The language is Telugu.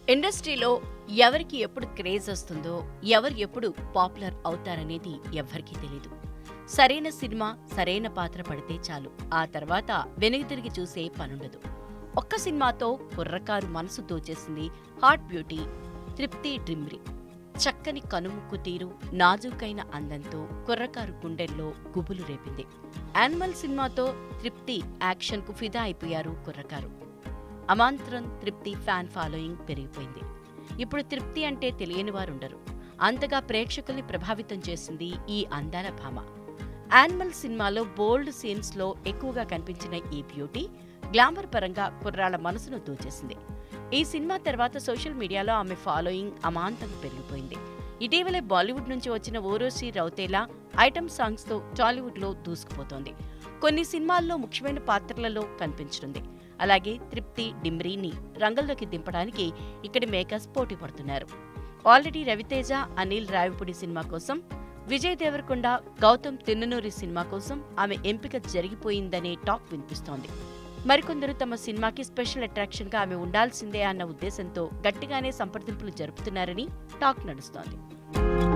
ఇండస్ట్రీలో ఎవరికి ఎప్పుడు క్రేజ్ వస్తుందో, ఎవరు ఎప్పుడు పాపులర్ అవుతారనేది ఎవ్వరికీ తెలీదు. సరైన సినిమా, సరైన పాత్ర పడితే చాలు. ఆ తర్వాత వెనుక తిరిగి చూసే పనుండదు. ఒక్క సినిమాతో కుర్రకారు మనసు దోచేసింది హాట్ బ్యూటీ తృప్తి డ్రిమ్రి. చక్కని కనుముక్కు తీరు, నాజూకైన అందంతో కుర్రకారు గుండెల్లో గుబులు రేపింది. యానిమల్ సినిమాతో తృప్తి యాక్షన్కు ఫిదా అయిపోయారు కుర్రకారు. అమాంతరం తృప్తి ఫ్యాన్ ఫాలోయింగ్ పెరిగిపోయింది. ఇప్పుడు తృప్తి అంటే తెలియని వారుండరు. అంతగా ప్రేక్షకుల్ని ప్రభావితం చేసింది ఈ అందాల భామ. యానిమల్ సినిమాలో బోల్డ్ సీన్స్లో ఎక్కువగా కనిపించిన ఈ బ్యూటీ గ్లామర్ పరంగా కుర్రాళ్ల మనసును దోచేసింది. ఈ సినిమా తర్వాత సోషల్ మీడియాలో ఆమె ఫాలోయింగ్ అమాంతంగా పెరిగిపోయింది. ఇటీవలే బాలీవుడ్ నుంచి వచ్చిన ఊర్వశి రౌతేలా ఐటమ్ సాంగ్స్తో టాలీవుడ్లో దూసుకుపోతోంది. కొన్ని సినిమాల్లో ముఖ్యమైన పాత్రలలో కనిపించనుంది. అలాగే తృప్తి డిమ్రీని రంగంలోకి దింపడానికి ఇక్కడి మేకర్స్ పోటీ పడుతున్నారు. ఆల్రెడీ రవితేజ, అనిల్ రావిపూడి సినిమా కోసం, విజయ్ దేవరకొండ, గౌతమ్ తిన్ననూరి సినిమా కోసం ఆమె ఎంపిక జరిగిపోయిందనే టాక్ వినిపిస్తోంది. మరికొందరు తమ సినిమాకి స్పెషల్ అట్రాక్షన్గా ఆమె ఉండాల్సిందే అన్న ఉద్దేశంతో గట్టిగానే సంప్రదింపులు జరుపుతున్నారని టాక్ నడుస్తోంది.